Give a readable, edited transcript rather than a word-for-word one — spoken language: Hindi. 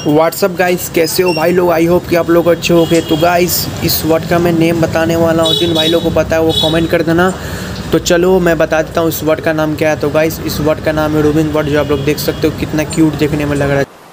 व्हाट्सअप गाइस, कैसे हो भाई लोग। आई होप कि आप लोग अच्छे हो गए। तो गाइस इस वर्ड का मैं नेम बताने वाला हूँ, जिन भाई लोग को पता है वो कमेंट कर देना। तो चलो मैं बता देता हूँ इस वर्ड का नाम क्या है। तो गाइस इस वर्ड का नाम है रूबिंग वर्ड, जो आप लोग देख सकते हो कितना क्यूट देखने में लग रहा है।